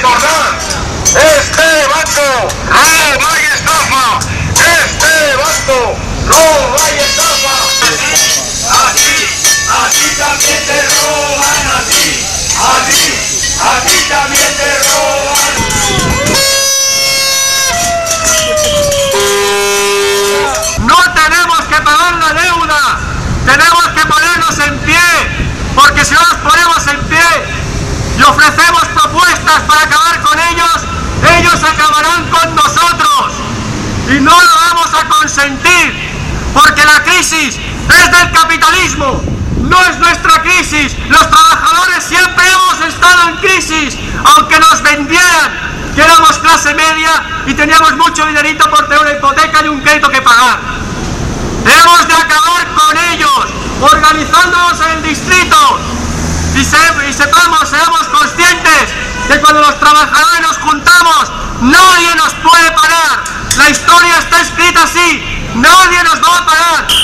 recordar, este banco no hay estafa, este banco no hay estafa. Aquí también te roban a ti, aquí también te roban. No tenemos que pagar la deuda, tenemos que ponernos en pie, porque si no nos ponemos en pie y ofrecemos propuestas para acabar con ellos, ellos acabarán con nosotros y no lo vamos a consentir, porque la crisis es del capitalismo, no es nuestra crisis. Los trabajadores siempre hemos estado en crisis, aunque nos vendieran que éramos clase media y teníamos mucho dinerito por tener una hipoteca y un crédito que pagar. Hemos de acabar con ellos, organizándonos en el distrito y seamos conscientes que cuando los trabajadores nos juntamos, nadie nos puede parar. La historia está escrita así, nadie nos va a parar.